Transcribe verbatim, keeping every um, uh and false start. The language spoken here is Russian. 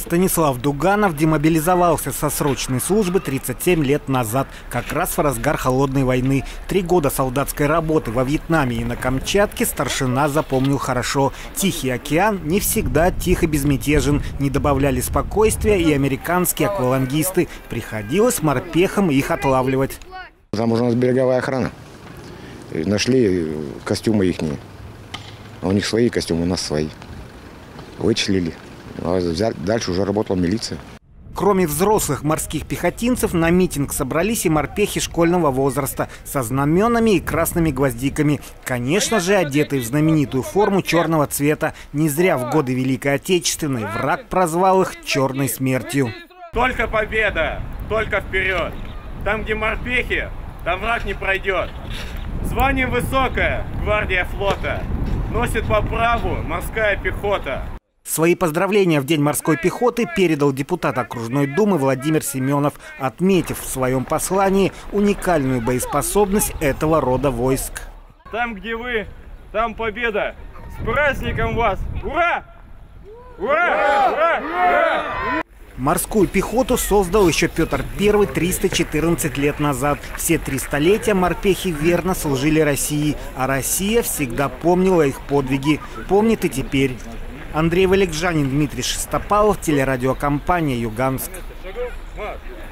Станислав Дуганов демобилизовался со срочной службы тридцать семь лет назад, как раз в разгар холодной войны. Три года солдатской работы во Вьетнаме и на Камчатке старшина запомнил хорошо. Тихий океан не всегда тихо безмятежен. Не добавляли спокойствия и американские аквалангисты. Приходилось морпехам их отлавливать. Там уже у нас береговая охрана. Нашли костюмы ихние. У них свои костюмы, у нас свои. Вычислили. А дальше уже работала милиция. Кроме взрослых морских пехотинцев, на митинг собрались и морпехи школьного возраста со знаменами и красными гвоздиками. Конечно же, одетые в знаменитую форму черного цвета. Не зря в годы Великой Отечественной враг прозвал их «черной смертью». Только победа, только вперед. Там, где морпехи, там враг не пройдет. Звание высокое, гвардия флота. Носит по праву морская пехота. Свои поздравления в День морской пехоты передал депутат окружной думы Владимир Семенов, отметив в своем послании уникальную боеспособность этого рода войск. Там, где вы, там победа. С праздником вас! Ура! Ура! Ура! Ура! Морскую пехоту создал еще Петр Первый триста четырнадцать лет назад. Все три столетия морпехи верно служили России, а Россия всегда помнила их подвиги. Помнит и теперь. Андрей Валикжанин, Дмитрий Шестопалов, телерадиокомпания «Юганск».